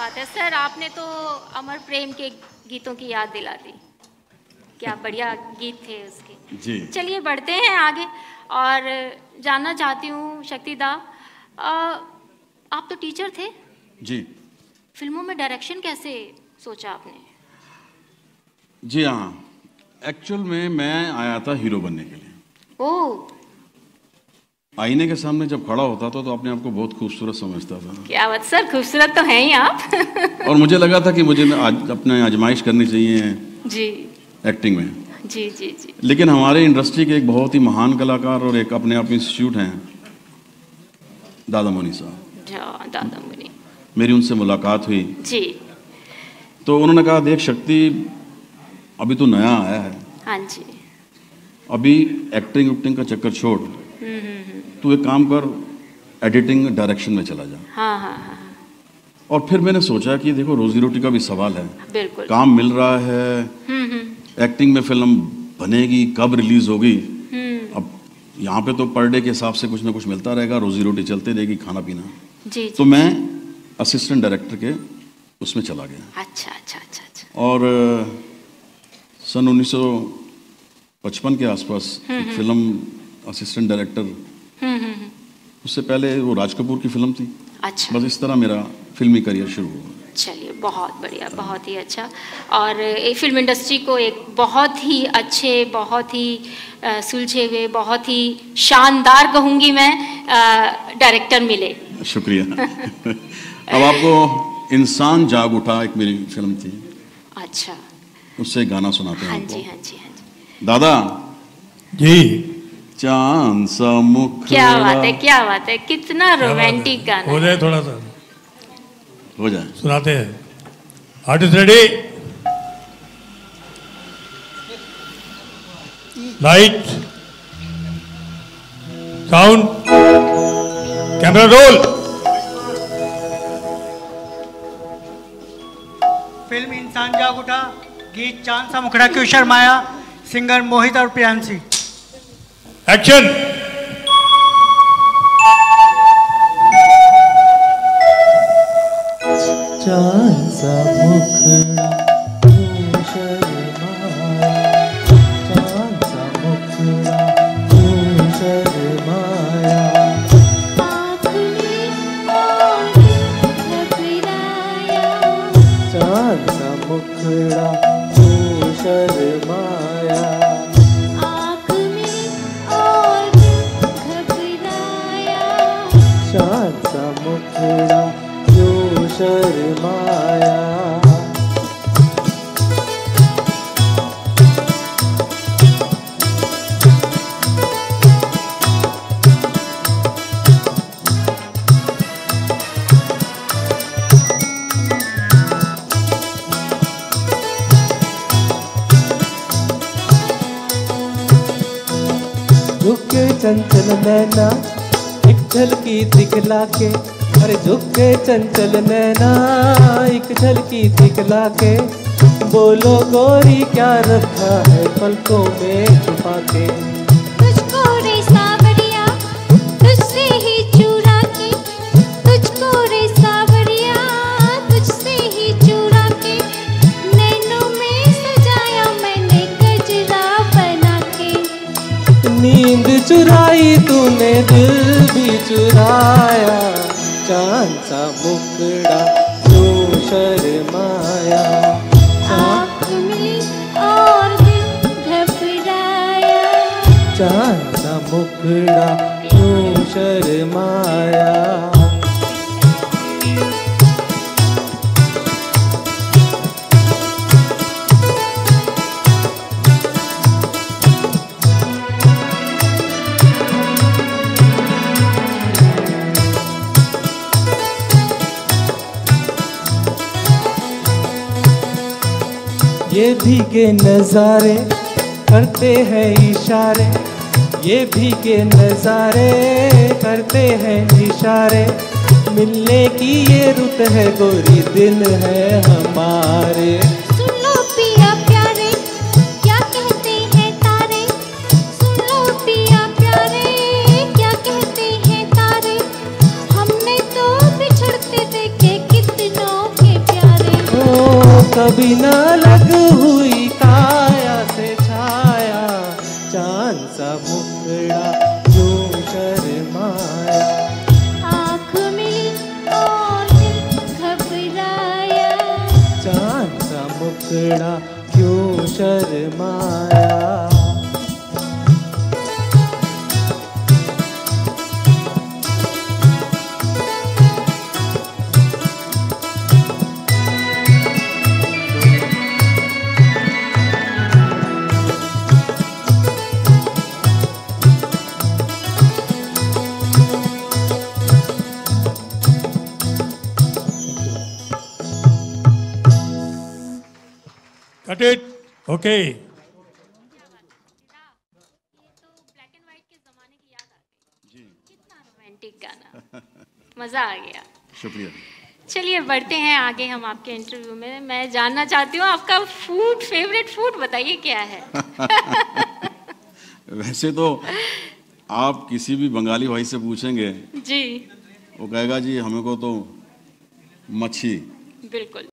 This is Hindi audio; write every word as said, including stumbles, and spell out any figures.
बात है सर, आपने तो अमर प्रेम के गीतों की याद दिला दी। क्या बढ़िया गीत थे उसके जी। चलिए बढ़ते हैं आगे और जानना चाहती हूँ शक्तिदा, आप तो टीचर थे जी, फिल्मों में डायरेक्शन कैसे सोचा आपने? जी हाँ, एक्चुअल में मैं आया था हीरो बनने के लिए। ओह, आईने के सामने जब खड़ा होता था तो अपने आप को बहुत खूबसूरत समझता था। क्या बात सर, खूबसूरत तो हैं ही आप। और मुझे लगा था कि मुझे आज अपने आजमाइश करनी चाहिए जी एक्टिंग में। जी जी जी। लेकिन हमारे इंडस्ट्री के एक बहुत ही महान कलाकार और एक अपने आप इंस्टीट्यूट हैं दादा मुनि साहब। दादा मुनि, मेरी उनसे मुलाकात हुई जी। तो उन्होंने कहा देख शक्ति, अभी तो नया आया है, हाँ जी, अभी एक्टिंग उक्टिंग का चक्कर छोड़, तू एक काम कर, एडिटिंग डायरेक्शन में चला जा। हाँ हाँ हाँ। और फिर मैंने सोचा कि देखो रोजी रोटी का भी सवाल है, बिल्कुल, काम मिल रहा है, एक्टिंग में फिल्म बनेगी, कब रिलीज होगी, अब यहाँ पे तो पर डे के हिसाब से कुछ ना कुछ मिलता रहेगा, रोजी रोटी चलती रहेगी, खाना पीना जी, तो मैं असिस्टेंट डायरेक्टर के उसमें चला गया। अच्छा अच्छा अच्छा अच्छा। और सन उन्नीस सौ पचपन के आसपास एक फिल्म असिस्टेंट डायरेक्टर, उससे पहले वो राज कपूर की फिल्म थी। अच्छा, बस इस तरह मेरा फिल्मी करियर शुरू हुआ। चलिए बहुत बढ़िया, बहुत ही अच्छा। और ये फिल्म इंडस्ट्री को एक बहुत ही अच्छे, बहुत ही सुलझे हुए, बहुत ही शानदार कहूँगी मैं डायरेक्टर मिले। शुक्रिया। अब आपको इंसान जाग उठा एक मेरी फिल्म थी। अच्छा, उससे गाना सुनाते हैं। हाँ जी हाँ जी हाँ जी। दादा जी, चांद सा मुख, क्या बात है, क्या बात है, कितना रोमांटिक गाना। हो जाए थोड़ा सा, हो जाए, सुनाते हैं। Artist ready, light, sound, camera roll. Film इंसान जाग उठा, गीत चांद सा मुखड़ा क्यों शर्माया, सिंगर मोहित और प्रियांशी। एक्शन। चांद सा मुखड़ा क्यों शर्माया, चांद सा मुखड़ा क्यों शर्माया, आँख में और घबराया, चांद सा मुखड़ा क्यों शर्माया, आँख में और घबराया, चांद सा मुखड़ा क्यों शर्माया। झुके चंचल नैना एक झलकी दिखला के, अरे झुके चंचल नैना एक झलकी दिखला के, बोलो गोरी क्या रखा है पलकों में छुपा के, तुझको रे सावरिया तुझसे ही चुरा के, तुझको रे सावरिया तुझसे ही चुरा के, नैनों में सजाया मैंने गजरा बना के, नींद चुराई तूने दिल भी चुराया, चांद सा मुखड़ा क्यों शर्माया, आँख में और दिल घबराया, चांद सा मुखड़ा क्यों शर्माया। ये भीगे नजारे करते हैं इशारे, ये भीगे नजारे करते हैं इशारे, मिलने की ये रुत है गोरी दिन है हमारे, सुन लो पिया प्यारे क्या कहते हैं तारे, सुन लो पिया प्यारे क्या कहते हैं तारे, हमने तो बिछड़ते देखे कितनों के कभी न लग हुई काया से छाया, चांद सा मुखड़ा क्यों शर्माया। आँख मिली और दिल घबराया, चांद सा मुखड़ा क्यों शर्माया। Cut it. Okay. ये तो ब्लैक एंड व्हाइट के जमाने की याद आ गई। कितना रोमांटिक गाना, मजा आ गया। शुक्रिया। चलिए बढ़ते हैं आगे हम आपके इंटरव्यू में। मैं जानना चाहती हूँ आपका फूड, फेवरेट फूड बताइए क्या है? वैसे तो आप किसी भी बंगाली भाई से पूछेंगे जी, वो कहेगा जी हमें को तो मच्छी। बिल्कुल।